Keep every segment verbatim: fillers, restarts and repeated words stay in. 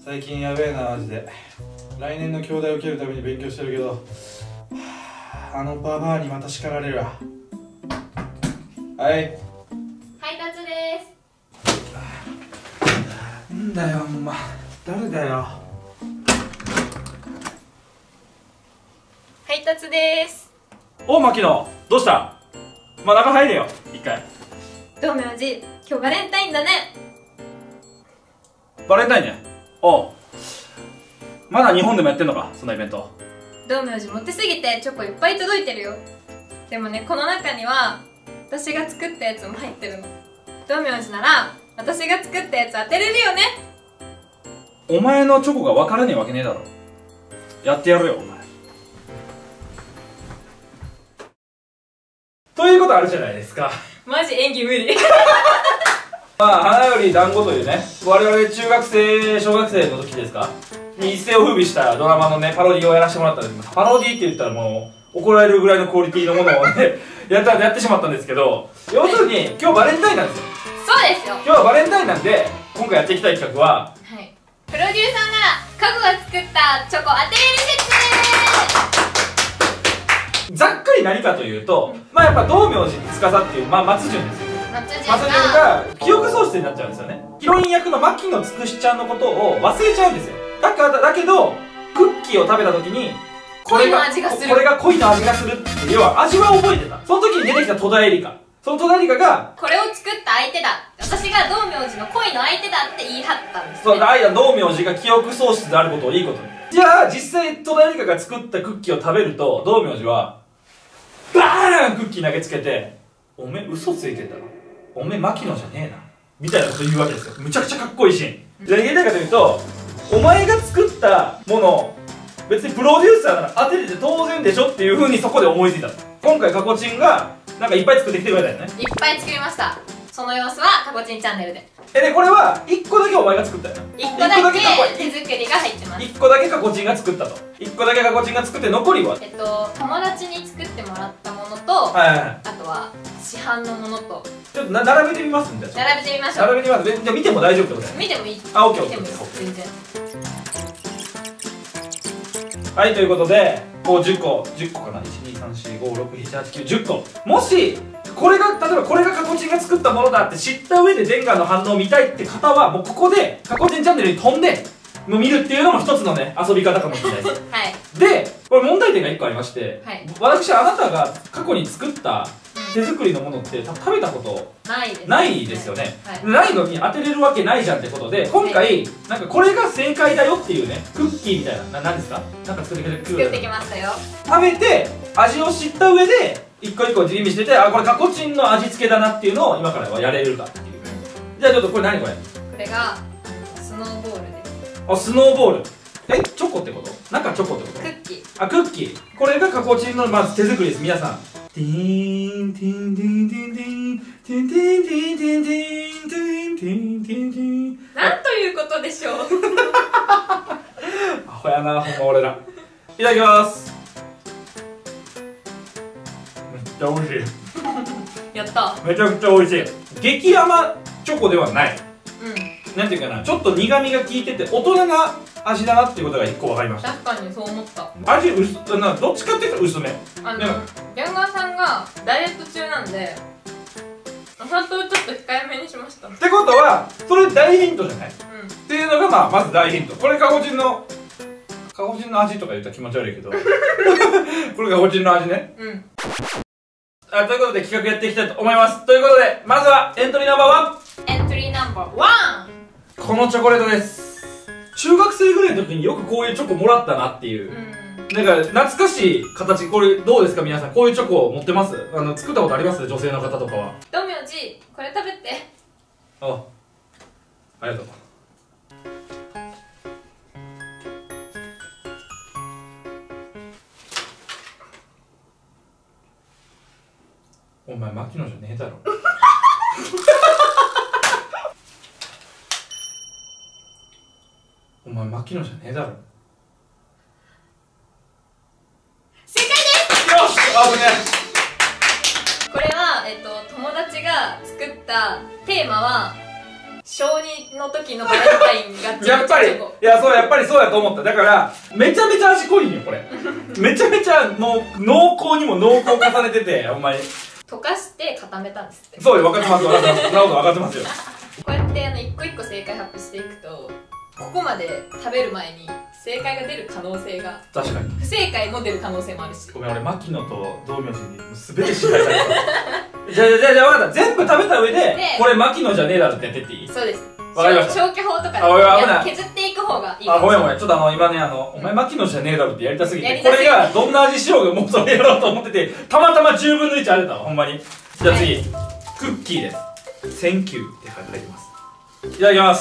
最近やべえなマジで。来年の京大を受けるために勉強してるけど、あのババアにまた叱られるわ。はい、 配達です。 なんだよ、ほんま誰だよ。 配達です。 おう牧野、どうした？まあ中入れよ一回。 道明寺、今日バレンタインだね。 バレンタインね。おう、まだ日本でもやってんのか、そのイベント。 道明寺モテすぎてチョコいっぱい届いてるよ。でもね、この中には私が作ったやつも入ってるの。道明寺なら私が作ったやつ当てれるよね。 お前のチョコが分からねえわけねえだろ。やってやるよお前。ということあるじゃないですか。 マジ演技無理。 まあ花より団子というね、我々中学生小学生の時ですかに一世を風靡したドラマのねパロディをやらせてもらったんですけど、パロディって言ったらもう怒られるぐらいのクオリティのものをねやったやってしまったんですけど、要するに今日バレンタインなんですよ。 そうですよ。 今日はバレンタインなんで、今回やっていきたい企画は、 はい、プロデューサーならカゴが作ったチョコ当てれる説。 ざっくり何かというと、うん、まあやっぱ道明寺司っていう、まあ、松潤ですよ。 松潤松潤が記憶喪失になっちゃうんですよね。ヒロイン役の牧野つくしちゃんのことを忘れちゃうんですよ。だからだけどクッキーを食べた時に恋の味がする、 これが恋の味がするって、要は味は覚えてた。その時に出てきた戸田恵梨香、その戸田恵梨香がこれを作った相手だ、私が道明寺の恋の相手だって言い張ったんですね。 そう、間道明寺が記憶喪失であることをいいことに。じゃあ実際戸田恵梨香が作ったクッキーを食べると道明寺はバーンクッキー投げつけて、おめえ嘘ついてたな、おめえ牧野じゃねえなみたいなこと言うわけですよ。むちゃくちゃかっこいいシーン。何言いたいかというと、お前が作ったもの別にプロデューサーなら当ててて当然でしょっていうふうにそこで思いついた。今回カコチンがなんかいっぱい作ってきてくれたよね。 いっぱい作りました。その様子はカコチンチャンネルで。 えでこれはいっこだけお前が作ったよな。 いっこだけ手作りが入ってます。 いっこだけカコチンが作ったと。いっこだけカコチンが作って、残りはえっと友達に作ってもらったものと、 はいはいはい、 あとは市販のものとちょっとな並べてみますんで。 並べてみましょう。 並べてみます。じゃあ見ても大丈夫ってことだよね。 見てもいい。 あ、オッケーオッケー。 見てもいい、全然。 はい、ということでこうじゅっこじゅっこかな、いちにさんしごろくしちはちきゅうじゅっこ。もしこれが例えばこれがカコチンが作ったものだって知った上でデンガーの反応を見たいって方は、もうここでカコチンチャンネルに飛んでもう見るっていうのも一つのね遊び方かもしれないです。 はい。 でこれ問題点がいっこありまして、 はい、 私あなたが過去に作った手作りのものって多分食べたことないですね。 ないですよね、はい、ないのに当てれるわけないじゃんってことで、今回、はい、なんかこれが正解だよっていうねクッキーみたいな、な何ですか、なんか作ってくれる、 作ってきましたよ。 食べて味を知った上で一個一個吟味してて、あ、これカコチンの味付けだなっていうのを今からはやれるかっていう。じゃあちょっとこれ何これ、これがスノーボールです。 あ、スノーボール。え、チョコってこと？中チョコってこと？ クッキー。 あ、クッキー。これがカコチンのまず手作りです。皆さん、ティーンティンティンティンティンティンティンティンティンティンティンティンティンティン、 なんということでしょう。 アホやな、ほんま俺ら。いただきます。めっちゃ美味しい。 やった。 めちゃくちゃ美味しい。激甘チョコではない。 うん。 なんていうかな、ちょっと苦味が効いてて大人な味だなっていうことが一個分かりました。 確かにそう思った。 味薄な、どっちかっていうと薄め。 あのギャンガーさんがダイエット中なんでお砂糖ちょっと控えめにしました。 ってことはそれ大ヒントじゃない？ うん。 っていうのがまあまず大ヒント。これカゴチンのカゴチンの味とか言ったら気持ち悪いけどこれカゴチンの味ね。 うん。 あ、ということで企画やっていきたいと思います。ということでまずはエントリーナンバーワン。 エントリーナンバーワン、 このチョコレートです。中学生ぐらいの時によくこういうチョコもらったなっていう、うん、なんか懐かしい形。これどうですか皆さん、こういうチョコ持ってます？あの作ったことあります？女性の方とかは。 道明寺、これ食べて。 あ、ありがとう。お前牧野じゃねえだろ。お前牧野じゃねえだろ。 正解です。 よし、あぶね。 これはえっと友達が作ったテーマは小にの時のバレンタインがやっぱり、いや、そう、やっぱりそうやと思った。だから、めちゃめちゃ味濃いんよ、これ。めちゃめちゃ、もう、濃厚にも濃厚重ねてて、ほんまに。 溶かして固めたんですって。 そうよ、分かってます、分かってます。なるほど、分かってますよ。 こうやってあの一個一個正解発表していくと、ここまで食べる前に正解が出る可能性が、 確かに。 不正解も出る可能性もあるし。 ごめん、俺、牧野と道明寺に全て支配された。じゃあ、じゃあ、じゃあ、分かった。全部食べた上で、 でこれ牧野じゃねえだろってやってっていい？ そうです。 わかりました。 消去法とかであおい危ない削っていく方がいいかあ、 もしれない。 ごめんごめん。ちょっとあの、今ね、あの、お前牧野じゃねえだろってやりたすぎて、こやりたすぎてれがどんな味しようがもうそれやろうと思ってて、たまたまじゅうぶんのいちあれたわ、ほんまに。じゃあ次、 はいクッキーです。センキューって書いてます。いただきます。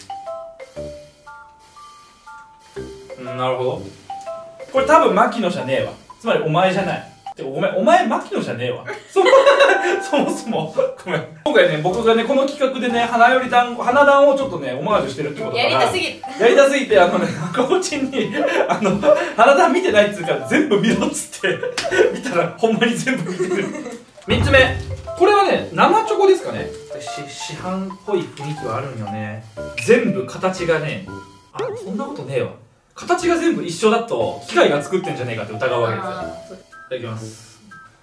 うん、なるほど。これ多分牧野じゃねえわ。つまりお前じゃない。てかごめん、お前牧野じゃねえわ。そもそもそもごめん。今回ね、僕がね、この企画でね、花より団子、花壇をちょっとね、オマージュしてるってことだから。 やりたすぎる。 やりたすぎて、あのね、赤子ちんに、あの、花壇見てないっつうから全部見ろっつって、見たらほんまに全部見てる。みっつめ。これはね、生チョコですかね。し市販っぽい雰囲気はあるんよね。全部形がね、あ、そんなことねえわ。形が全部一緒だと、機械が作ってんじゃねえかって疑うわけですよ。 あーそういただきます。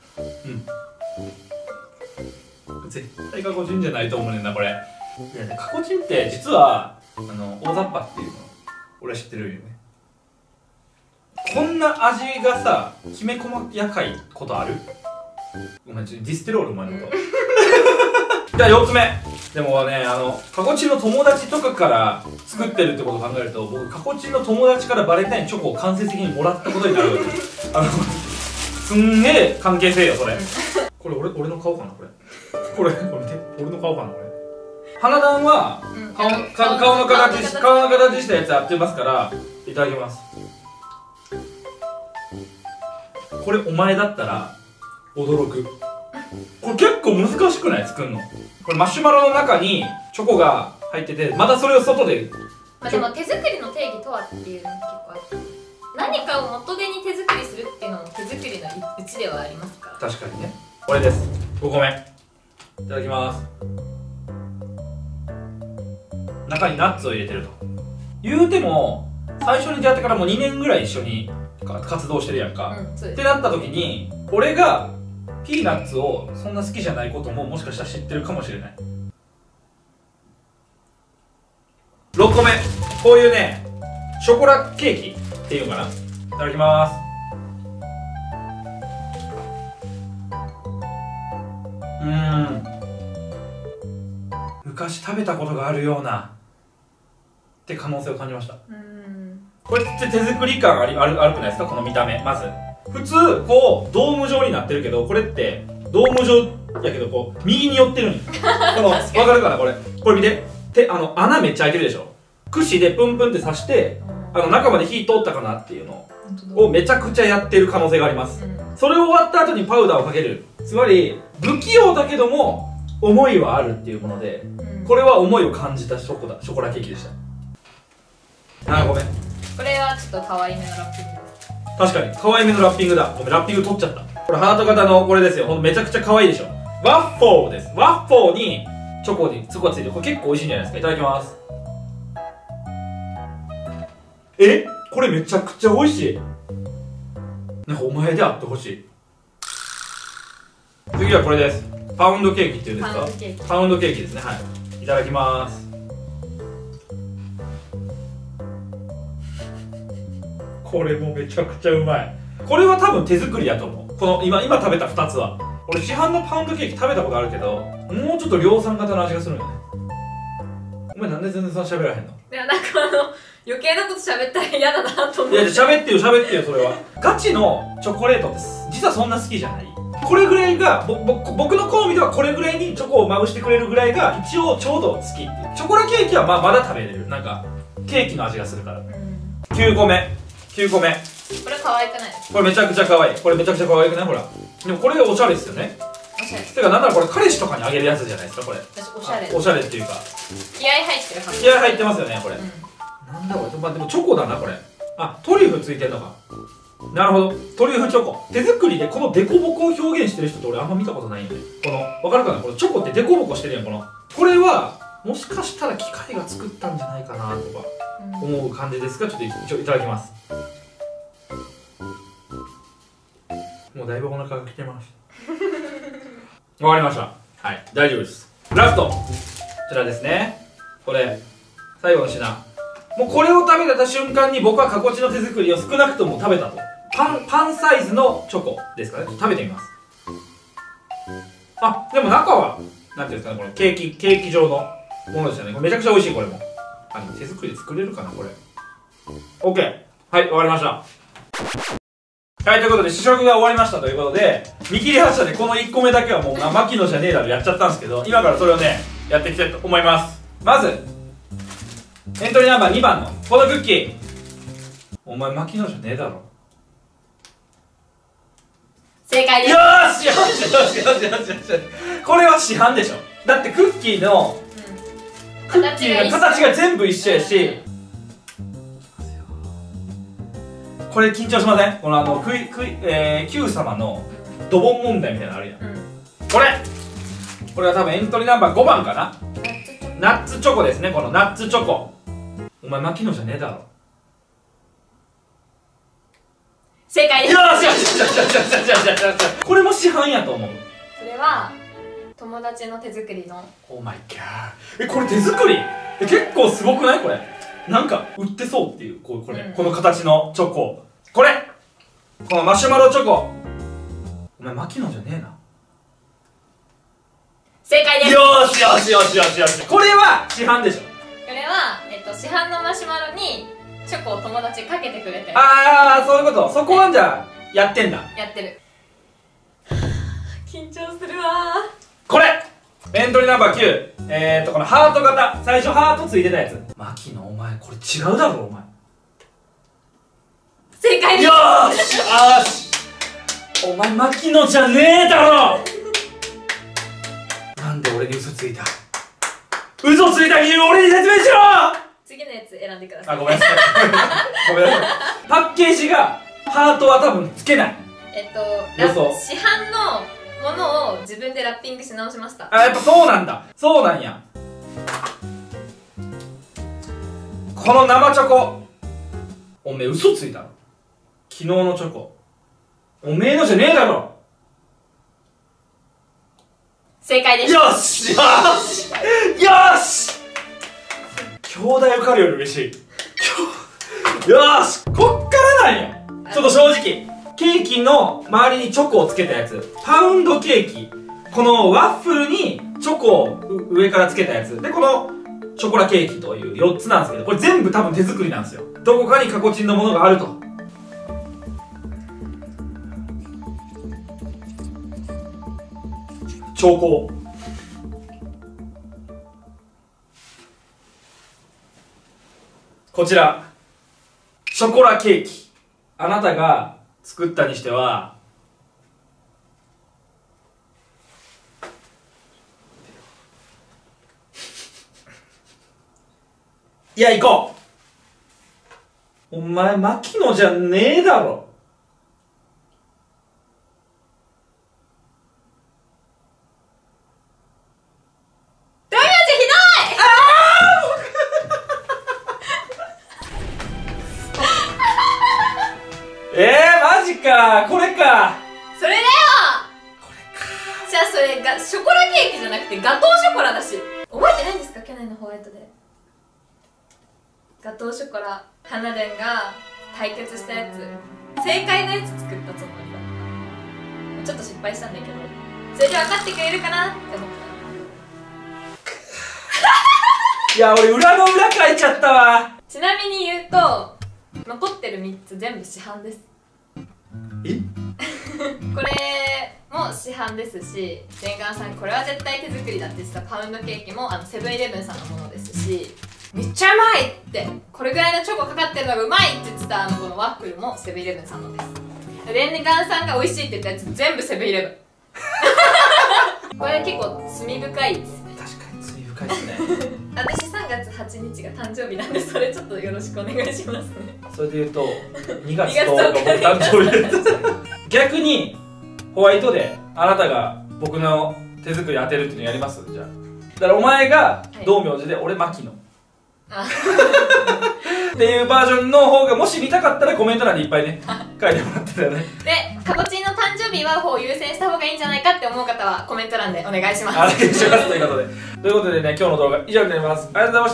うん。絶対カコチンじゃないと思うねんな、これ。いやね、カコチンって実は、あの、大雑把っていうの、俺は知ってるよね。こんな味がさ、きめ細やかいことある？ごめん、ちょっとディステロールお前のこと。じゃあよっつめ。でもね、あの、カコチンの友達とかから作ってるってことを考えると、僕、カコチンの友達からバレンタインチョコを間接的にもらったことになる。あの、すんげえ関係性よ、それ。これ、俺、俺の顔かな、これ。これ、これ見て。俺の顔かな、これ。花壇は、 うん顔の、か顔の形し、顔の形したやつやってますから、いただきます。これ、お前だったら、驚く。これ結構難しくない？作るの。これマシュマロの中にチョコが入ってて、またそれを外で。 まあでも手作りの定義とはっていうのも結構あって、何かを元手に手作りするっていうのも手作りのうちではありますから。 確かにね。これです。ごこめ。いただきます。中にナッツを入れてると。言うても、最初に出会ってからもうにねんぐらい一緒に活動してるやんか。 うん、そうです。 ってなった時に、俺がピーナッツをそんな好きじゃないことももしかしたら知ってるかもしれない。ろっこめ。こういうね、ショコラケーキっていうのかな。いただきます。うーん。昔食べたことがあるようなって可能性を感じました。 うーん。 これって手作り感ありあるあるくないですか、この見た目。まず普通こうドーム状になってるけど、これってドーム状やけどこう右に寄ってるんよ。この分かるかな、これ。これ見て、手、あの穴めっちゃ開いてるでしょ。串でプンプンって刺して、あの中まで火通ったかなっていうのをめちゃくちゃやってる可能性があります。 うん、 それを終わった後にパウダーをかける。つまり不器用だけども思いはあるっていうもので、 うん、 これは思いを感じたショコラショコラケーキでした。あーごめん。 これはちょっと可愛めのラッピングです。 確かに可愛めのラッピングだ。ごめん、ラッピング取っちゃった。これハート型のこれですよ。ほんとめちゃくちゃ可愛いでしょ。ワッフォーです。ワッフォーにチョコにチョコがついてる。これ結構美味しいんじゃないですか。いただきます。え、これめちゃくちゃ美味しい。なんかお前であってほしい。次はこれです。パウンドケーキっていうんですか。 パウンドケーキ。 パウンドケーキですね。はい、いただきます。これもめちゃくちゃうまい。これは多分手作りやと思う。この今今食べたふたつは。俺市販のパウンドケーキ食べたことあるけど、もうちょっと量産型の味がするよね。お前なんで全然そんな喋らへんの。 いや、なんかあの余計なこと喋ったら嫌だなと思って。 いや、喋ってよ喋ってよ。それはガチのチョコレートです。実はそんな好きじゃない。これぐらいがぼぼ僕の好みでは、これぐらいにチョコをまぶしてくれるぐらいが一応ちょうど好きっていう。チョコラケーキはまあまだ食べれる。なんかケーキの味がするから。 うん、 きゅうこめきゅうこめ。 これ可愛くないですか。 これめちゃくちゃ可愛い。これめちゃくちゃ可愛くない？ほら。でもこれおしゃれですよね。 おしゃれ。 てかなんならこれ彼氏とかにあげるやつじゃないですか、これ。 私おしゃれ。 おしゃれっていうか気合入ってるはず。 気合入ってますよね、これ。 うん、 なんだこれ。まあでもチョコだな、これ。あ、トリュフついてるのか。なるほど。トリュフチョコ。手作りでこのデコボコを表現してる人って俺あんま見たことないんで。この、わかるかな、このチョコってデコボコしてるやん、この。これはもしかしたら機械が作ったんじゃないかなとか思う感じですが、ちょっと一応いただきます。もうだいぶお腹が来てます。わかりました。はい、大丈夫です。ラストこちらですね。これ最後の品。もうこれを食べた瞬間に僕はカコチの手作りを少なくとも食べたと。パンパンサイズのチョコですかね。食べてみます。あ、でも中はなんていうんですかね、このケーキケーキ状のものですよね。これめちゃくちゃ美味しい。これもあ、でも手作りで作れるかなこれ。 OK、 はい、終わりました。はい、ということで試食が終わりましたということで、見切り発車でこのいっこめだけはもう牧野じゃねえだろやっちゃったんですけど、今からそれをねやっていきたいと思います。まずエントリーナンバーにばんのこのクッキー、お前牧野じゃねえだろ。 正解です。 よーしよしよしよしよしよし。これは市販でしょ。だってクッキーの、うん、クッキーの形が全部一緒やし、これ緊張しません？このあのクイクイ、えー、Q 様のドボン問題みたいなのあるやん、うん、これこれは多分エントリーナンバーごばんかな。ナッツチョコですね。このナッツチョコ、お前牧野じゃねえだろ。 正解です。 よしよしよしよしよしよしよしよし。これも市販やと思う。 それは友達の手作りの。 オーマイガー。え、これ手作り？え、結構すごくない？これなんか売ってそうっていう、こうこれ、うん、この形のチョコ、これこのマシュマロチョコ、お前牧野じゃねえな。 正解です。 よーしよしよしよしよし。これは市販でしょ。 これは、えっと、市販のマシュマロにチョコを友達かけてくれてる。 ああ、そういうこと。そこはじゃあやってんだ。 やってる。緊張するわー。 これエントリーナンバーきゅう、えーっとこのハート型、最初ハートついてたやつ。牧野お前これ違うだろお前。 正解です。 よーしあーし、お前牧野じゃねえだろ。なんで俺に嘘ついた。嘘ついた理由俺に説明しろ。 次のやつ選んでください。 あ、ごめんなさいごめんなさい。パッケージがハートは多分つけない。 えっとラ市販のものを自分でラッピングし直しました。 あ、やっぱそうなんだ。そうなんや。この生チョコ、おめえ嘘ついたろ。昨日のチョコおめえのじゃねえだろ。 正解です。 よしよしよし、兄弟受かるより嬉しい。よし、こっからなんや。ちょっと正直ケーキの周りにチョコをつけたやつ、パウンドケーキ、このワッフルにチョコを上からつけたやつで、このショコラケーキというよっつなんですけど、これ全部多分手作りなんですよ。どこかにカコチンのものがあると。兆候、こちらショコラケーキ、あなたが作ったにしてはいや、行こう。お前牧野じゃねえだろ。えー、マジか、これか。 それだよ。 これか。 じゃあそれがショコラケーキじゃなくてガトーショコラだし。覚えてないんですか、去年のホワイトでガトーショコラ、花殿が対決したやつ、正解のやつ作ったつもりだった。ちょっと失敗したんだけど、それで分かってくれるかなって思った。 いや、俺裏の裏書いちゃったわ。 ちなみに言うと残ってるみっつ全部市販です。 えこれも市販ですし、レンガンさんこれは絶対手作りだって言ってたパウンドケーキもあのセブンイレブンさんのものですし、めっちゃうまいって、これぐらいのチョコかかってるのがうまいって言ってたあのこのワッフルもセブンイレブンさんのです。レンガンさんが美味しいって言ったやつ全部セブンイレブンこれ結構罪深いですね。 確かに罪深いですね私さんがつはちにちが誕生日なんで、それちょっとよろしくお願いしますね。 それで言うとにがつとおかが僕誕生日です逆にホワイトであなたが僕の手作り当てるっていうのやります？じゃあだからお前が道明寺で俺牧野あっていうバージョンの方がもし見たかったらコメント欄にいっぱいね書いてもらってたよね。 でカポチンの誕生日はこう優先した方がいいんじゃないかって思う方はコメント欄でお願いします。 お願いしますということでということでね、今日の動画以上になります。ありがとうございました。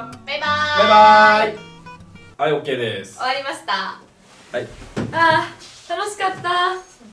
バイバーイ。 バイバーイ。はい、 OK です。 終わりました。 はい。 あー楽しかった。